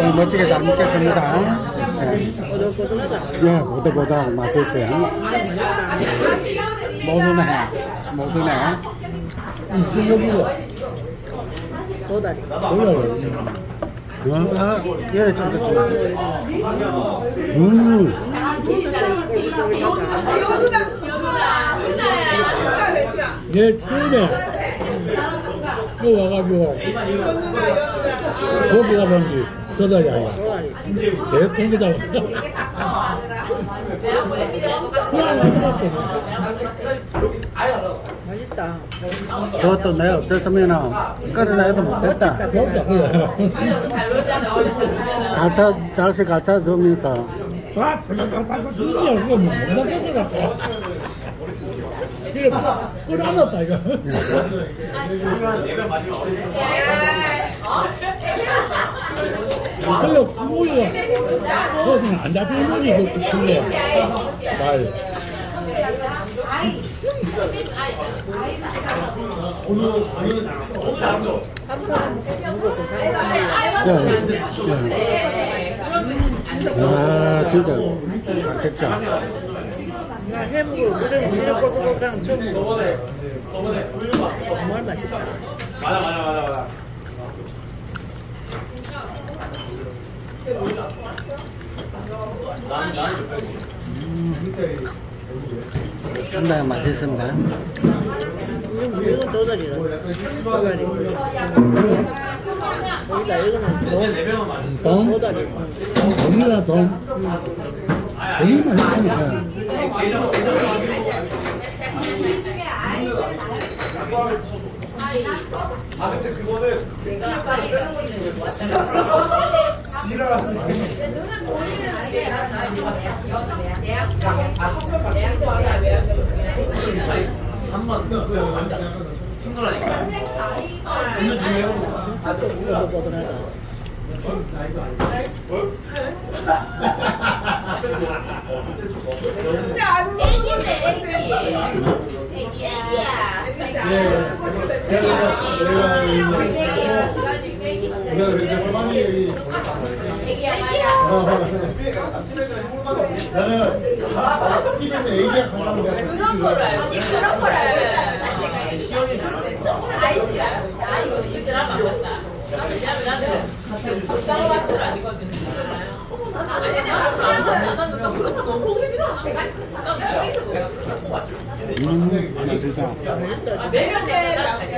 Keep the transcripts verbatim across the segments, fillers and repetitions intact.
오늘 멋지게 잘 먹겠습니다. 네. 예, 보들보들 맛있어요. 모두네, 모두네. 도다리. 도다리. 아, 얘네 좀 더. 음. 내 처음에 또 와가지고 고기 잡았는데 도다리 아니야. 내 고기 잡았는데 맛있다. 그것도 내가 없었으면 끓여내도 못했다. 갈차, 다시 갈차 주면서. 아, 진짜 이거 못 먹겠다. 이거 끓여놨다 이거. 그래 구멍이가 거기는 안 잡히는 거지 그 구멍이야. 말. 야, 진짜 맛있죠. 나 해물을 그래 이런 꼴꼴꼴랑 처음 먹어. 정말 맛있다. 맞아 맞아 맞아 맞아. 상당히 맛있습니다. 이건 도다리라. 도다리. 여기다 이거는 돈. 도다리. 돈이라 돈. 돈이 맛있다. 아 근데 그거는 한번 충분하니까. 있는 중에 애기 애기야. 그런 거를 아니 그런 거를 아이씨 아이씨 드라마 맞다. 왜냐면 나는 박상호 마스터를 아니거든. 아니 나는 나 그래서 너무 보기 싫어. 대가리 음, 하나 주자. 매력에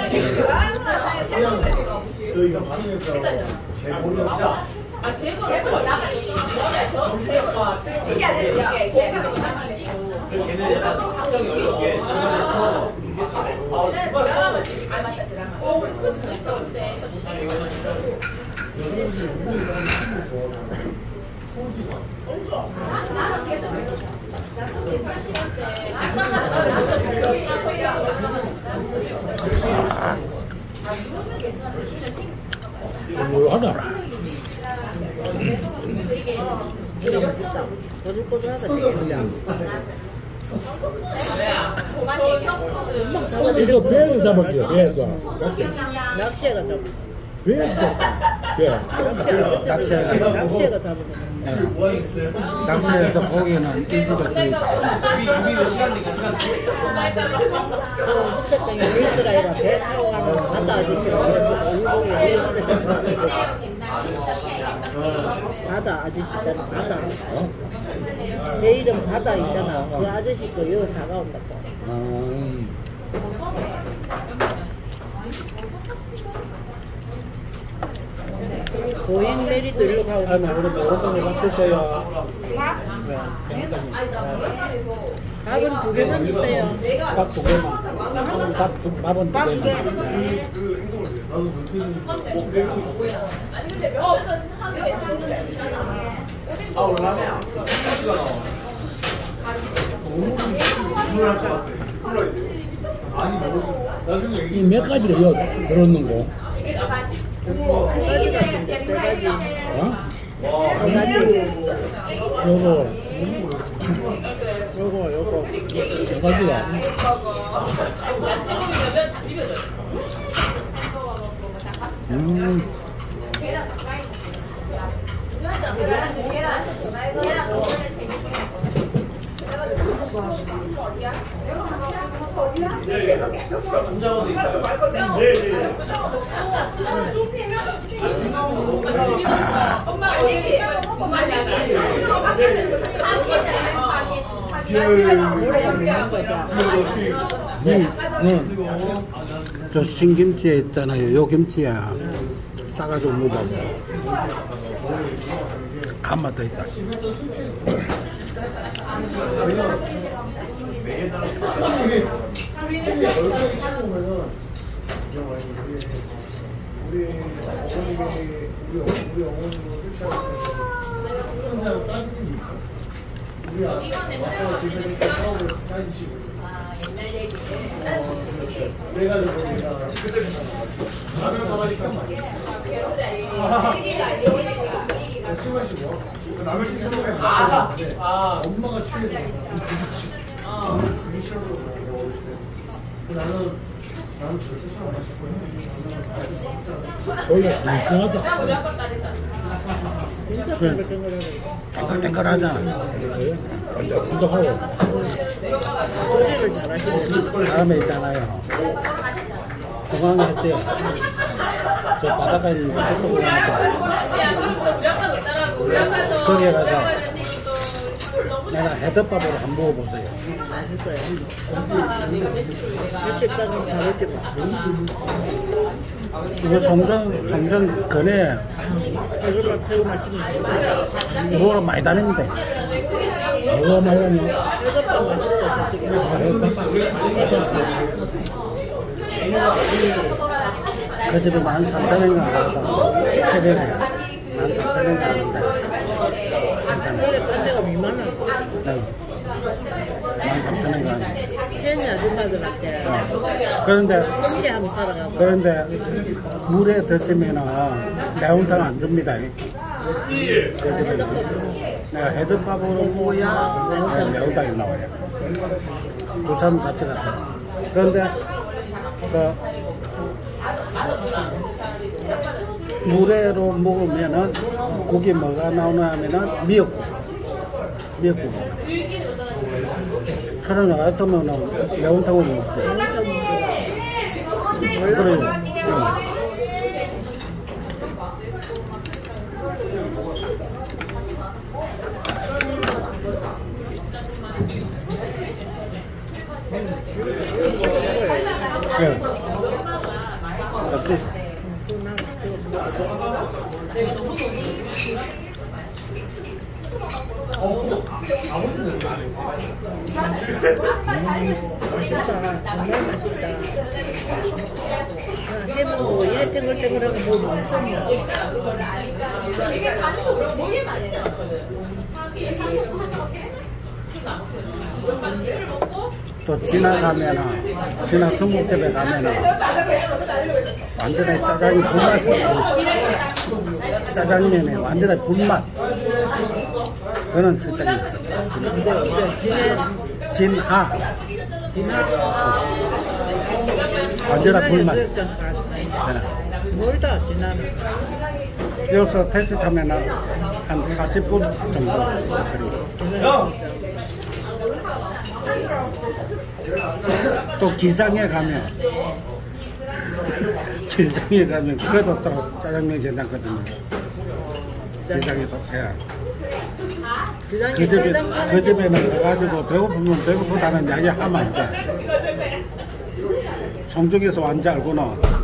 저희가 방에서 제보를 아 제보 제보 나가 저 제보 이게 안 돼. 이게 제보 나가지고 걔는 약간 확정이 어렵게 아 드라마 아 맞다 드라마 어 그럴 수도 있어 근데 묘하다. 꼬들꼬들하다 되게. 이거 배에서 잡을게요. 배에서. 낚시가 잡아. 배에서 배. 낚시가. 낚시가 잡아. 낚시에서 고기는 일주일에 여기는 시간이니까 시간 그때 일주일 아니라 배 타고 가면 바다 아저씨가 일본에 바다 아저씨 있잖아. 바다. 내 이름 바다 있잖아. 그 아저씨 거 여기 다가온다고. 음. 고행 내리도 일로 가고. 아, 나 오늘 오늘 바꾸세요. 밥은 두 개만 주세요. 밥 두 개만. 밥 두, 밥은 두 개만. 아니 근데 명절은 하루에 아 올라가네. 이 몇 가지가 여 들었는 거? 세 가지 같은데, 세 가지. 어? 세 가지. 요거 요거, 요거. 몇 가지가? 야채 먹으면 다 비벼줘요. 음. 계란 가까이. 남자분도 있어요. 엄마 어디? 엄마 노래가 먹는 거다. 응, 응. 저 신김치에 있잖아요. 요 김치야. 싸가지고 먹어봐. 한맛 더 있다. 우리 어머님이 우리 우리 어머님도 술 취하시고 항상 따지는 게 있어. 우리 아빠가 집에 있을 때 사업을 따지시고. 아 옛날 얘기. 어, 그렇죠. 그래가지고 내가 라면 사가니까 술 마시고 라면 시켜 먹으면 맛있는데 엄마가 취해서 부딪히고 그게 싫어서 어렸을 때 나는 나는 절대 술 안 마시고 원래 싱싱하다. 나 우리 아빠까지 했다. 진짜 땡글땡글하네. 땡글땡글하잖아. 완전 끈적하고. 소리를 잘하시네. 다음에 있잖아요. 중앙에 했지. 저 바닷가에 있는 거 뜯고 그냥 야 그럼 우리 아빠도 있더라고. 우리 아빠도. 거기에 가서 우리 아빠는 지금 또 술을 너무 내가 헤드밥으로 한번 먹어보세요. 맛있어요. 내가 며칠을 내가. 며칠 따면 다르지 뭐. 이거 점점, 점점 전에 이거랑 태우 맛있는 뭐가 많이 다녔는데. 뭐가 말하냐? 이것도 맛있다. 저쪽에. 그 집에 만 삼천 원인가 하다. 해대네. 만 삼천 원인가 하는데. 괜찮아. 원래 딴 데가 미만한 거. 만 삼천 원인가 하는데. 괜히 아줌마들한테 그런데, 성게 한번 사러 가고. 그런데 물에 드시면은 매운탕 안 줍니다. 그 집에는. 내가 헤드밥으로 먹어야 매운탕이 나와요. 부산 같이 갔다. 그런데 그 물회로 먹으면은 고기 뭐가 나오나 하면은 미역국. 미역국. 그러나 같으면은 매운탕을 먹지. 그래요. 응. 네. 같이. 맛있다. 정말 맛있다. 해먹고 이래 땡글땡글하고 뭐 엄청 나. 이게 간식으로 되게 많이 나왔거든. 또 지나가면은, 지나 중국집에 가면은, 완전히 짜장이 불맛이 나고, 짜장면에 완전히 불맛. 그런 스타일이 있어요. 진하. 완전히 불맛. 멀다 지나면. 여기서 택시 타면은 한 사십 분 정도 걸리고. 또 기장에 가면 기장에 가면 그것도 또 짜장면 괜찮거든요. 기장에도 예. 그 집에 그 집에는 가가지고 배고프면 배고프다는 이야기 하면 안 돼. 성중에서 완전 알고는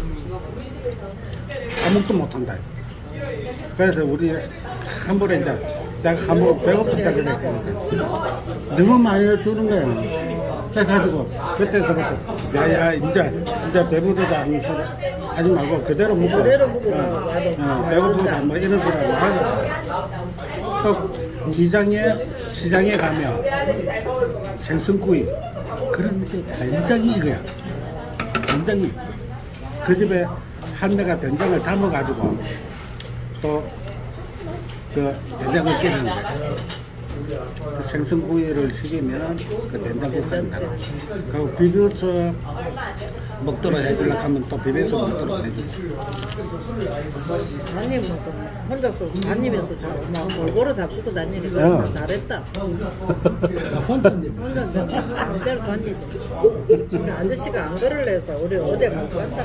아무것도 못한다. 그래서 우리 한 번에 이제 내가 한 번 배고프다 그랬거든. 너무 많이 주는 거야. 그래가지고 그때서부터 야야 이제 이제 배부르다 하면서 하지 말고 그대로 먹고 그대로 먹고 어, 와도 어, 배고프다 뭐 이런 소리 하고 또 기장에 시장에 가면 생선구이 그런 게 된장이 이거야. 된장이 그 집에 한 대가 된장을 담아가지고 또 그 된장을 끼는 거야. 그 생선구이를 시키면 그 된장국수를 나가. 그리고 비벼서 먹도록 해주려고 하면 또 비벼서 먹도록 해주지. 다니면서 혼자서 다니면서 잘 막 골고루 답수고 다니니까 어. 잘했다. 혼자인데. 혼자서 마음대로 다니지. 우리 아저씨가 안 걸을래서 우리 어디 못 간다.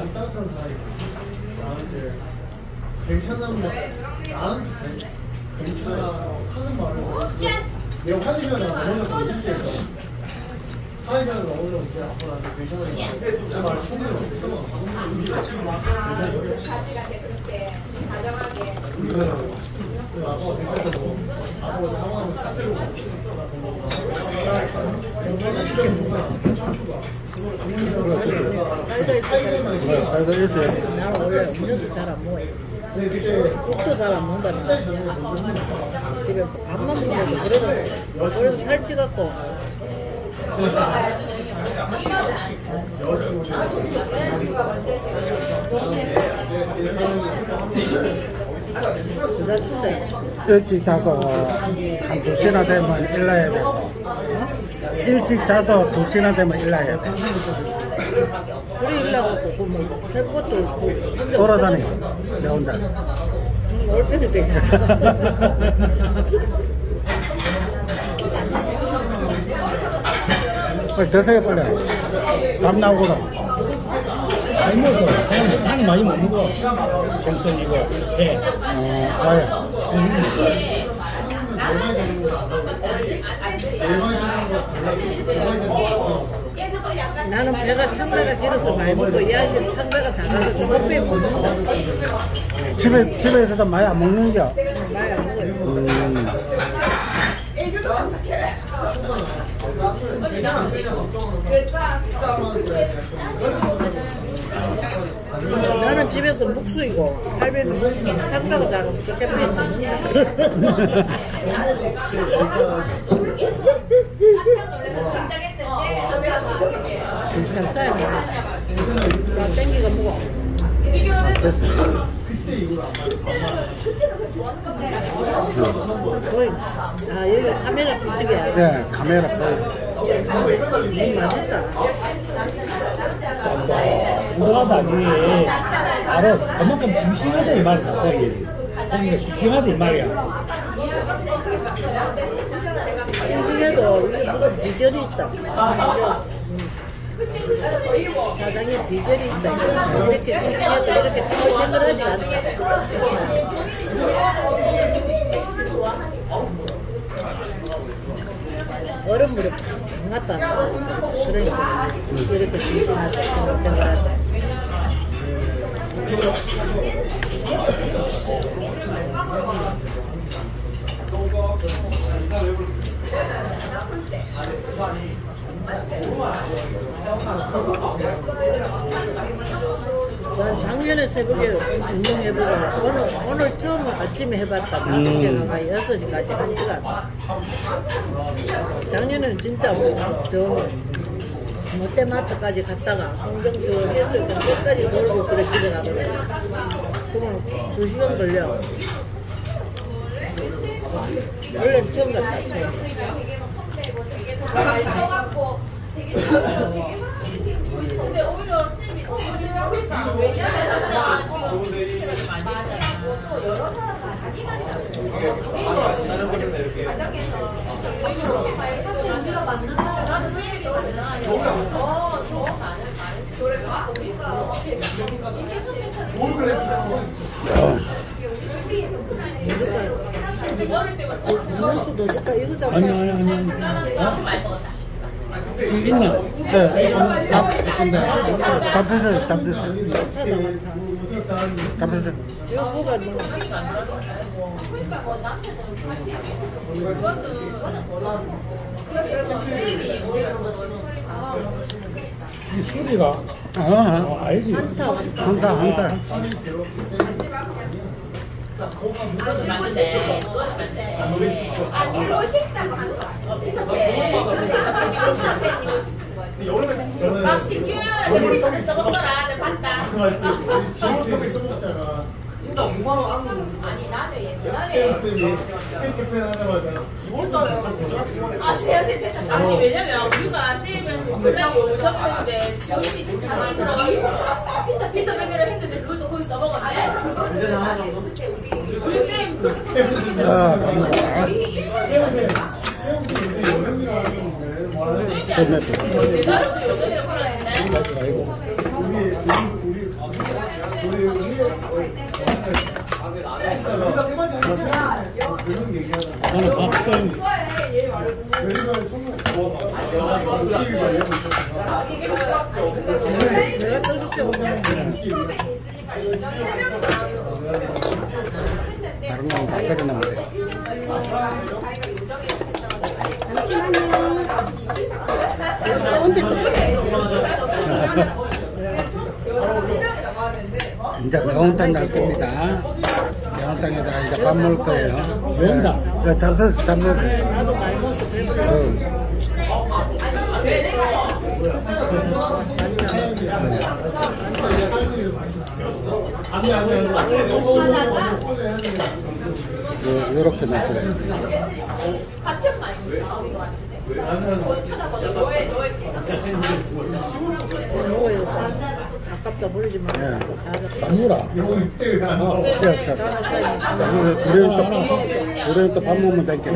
괜찮으면 난 괜찮아 하는 말을 내가 화장실에 나가면 어디서 화장실에 나오면 그냥 앞으로 나한테 괜찮아 내 말을 속으로 가지가 됐을 때 다정하게 아빠가 괜찮다고 아빠가 상황을 자체로 살다 있어. 살다 있어요. 나는 원래 음료수 잘 안 먹어요. 근데 그때 국도 잘 안 먹는다는 거. 집에서 밥만 먹는데 그래도 그래도 살찌갖고 그다 진짜 일찍 자도 한 두 시나 되면 일어나야 돼. 일찍 자도 두 시나 되면 일어나야 돼. 우리 일나고 뭐 할 것도 없고 돌아다니고 내 혼자. 올 편이 되냐. 빨리 드세요 빨리. 밥 나오거든. 많이 먹어. 나는, 나는 많이 못 먹어. 생선 이거. 예. 어, 아예. 나는 배가 창자가 길어서 많이 먹고 이야기 창자가 작아서 그것뿐이 못 먹는다. 집에 집에서도 많이 안 먹는겨. 많이 안 먹어요. 음. 나는 집에서 묵수이고 할배는 창자가 작아서 그것뿐이 못 먹는다. 괜찮아요. 나 땡기가 무거워. 거의 아 여기 카메라 비트기야. 네, 카메라 보여. 너무 맛있다. 운동하다 이게 바로 그만큼 심심하다 이 말이야. 거기. 거기가 심심하다 이 말이야. 중에도 이게 무슨 비결이 있다. 사장에 비결이 있다. 이렇게 이렇게 이렇게 탱글탱글하지 않다. 얼음물에 팍 갖다 놔. 그러니까 이렇게 탱글하다. 탱글탱글하다. 난 작년에 새벽에 운동해보고 오늘, 오늘 처음 아침에 해봤다. 다섯 시간, 여섯 시까지 한 시간. 작년에는 진짜 뭐, 저 롯데마트까지 갔다가 성경 저 해수욕장 끝까지 돌고 그래 집에 가거든. 그러면 두 시간 걸려. 원래 처음 갔다. 근데 오히려 쌤이 더 하고 있어. 왜냐면 지금 또 여러 사람 자기 말이라고. 가정에서 사실 우리가 만든 사람은 쌤이 많잖아. 더, 더 많은 많은 노래가 우리가 이게 선배처럼 우리 우리 어릴 때부터 음료수 넣어줄까? 이거 잡아. 아니 아니 아니 아니. 있나? 네. 밥 근데 잡수세요. 잡수세요. 잡수세요. 이거 뭐가 너무 그러니까 뭐 남편들 이 소리가 아, 어, 알지. 한타 한타. 한다 한다. 맞는데 아 들고 싶다고 하는 거 같아. 근데 진짜 뺏기고 싶은 거지. 막 시켜야 우리 저거 써라. 내 봤다. 맞지? 비스에 써먹다가 오만 원 하는 아니 나는 옛날에 쌤이 캠페인 하자마자 이월달에 한 고등학교 이월에 아 세요 세 뺐다. 아니 왜냐면 우리가 쌤은 블랙이 오셨는데 본인이 자기 들어가지고 피터 피터 백을 했는데 그걸 또 거기 써먹었네. 이제 하나 정도. 우리 쌤 그렇게 아, 감사합니다. 끝났다. 내가로도 여전히를 팔았는데. 우리 우리 우리 우리 우리 우리가 세 번째 하니까 그런 얘기하다가 나는 밥상 별이가 성공 느낌이 말려고 있었어. 내가 떠줄게 오면 다른 건 밥들이 나오네. 이제 매운탕 갈 겁니다. 매운탕에다가 이제 밥 먹을 거예요. 매운탕? 네, 잠수, 잠수. 나도 많이 먹었어. 배불러. 아니 아니 아니. 이렇게 놔둬요. 같은 말이야. 거의 쳐다보자. 너의 너의 대상. 먹어요. 아깝다 버리지 마. 네. 밥무라. 야, 자, 우리는 또, 우리는 또 밥 먹으면 되겠네.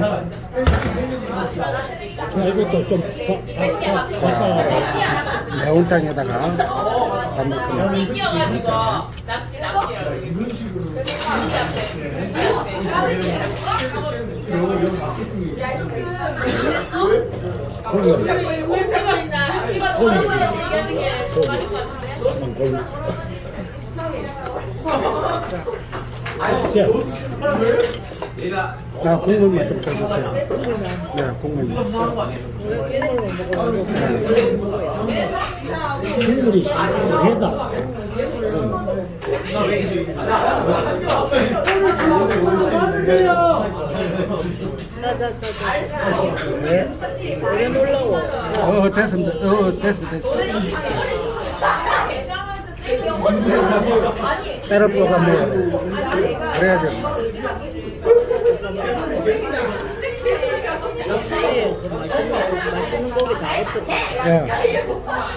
자, 이것도 좀 섞어가지고. 매운탕에다가 밥 먹습니다. 끼어가지고 낙지 낙지라고. 이런 식으로 고기. 우리 집안 집안 오랜만에 얘기하는 게 맞을 것 같은데. 야, 나 국물만 좀 더 주세요. 네, 국물만. 국물이 해다. 자자자자. 네. 왜 놀라워? 어, 됐습니다. 어, 됐어, 됐어. 때려 뽑아 먹어. 그래야지. 맛있는 고기 다 없었다. 예.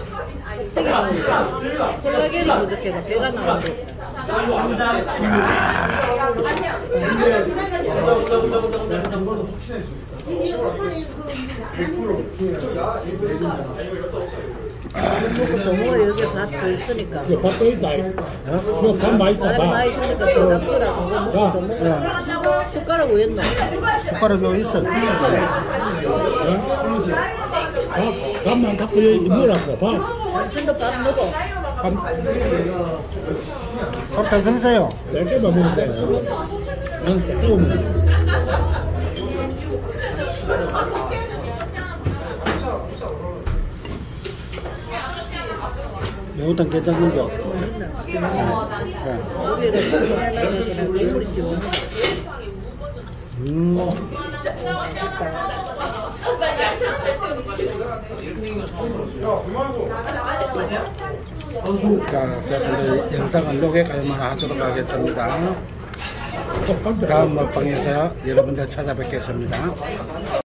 콜라겐이 부족해서 배가 나오는데. 먹고 더 먹어. 여기 밥 더 있으니까. 이거 밥도 있다. 이거 밥 많이 있다. 밥이 밥. 많이 있으니까 더 잡수라. 그거 먹고 더 먹어. 예. 숟가락 왜 있노? 숟가락 여기 있어. 밥, 밥만 갖고 여기 먹으라고. 밥. 당신도 밥 먹어. 밥다 드세요. 짧게만 먹으면 돼. 나는 짧게 먹으면 매운탕 괜찮은데? 고기를 먹으면 국물이 시원해. 음. 자, 여러분들 영상은 여기까지만 하도록 하겠습니다. 다음 먹방에서 여러분들 찾아뵙겠습니다.